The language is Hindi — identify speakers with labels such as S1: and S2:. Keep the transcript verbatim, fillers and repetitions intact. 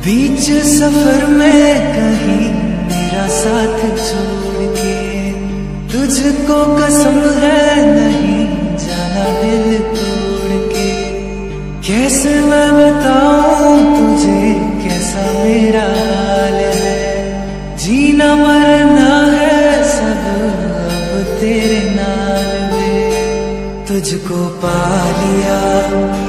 S1: बीच सफर में कहीं मेरा साथ छोड़ के, तुझको कसम है नहीं जाना दिल तोड़ के। कैसे मैं बताऊं तुझे कैसा मेरा हाल है, जीना मरना है सब अब तेरे नाल में। तुझको पा लिया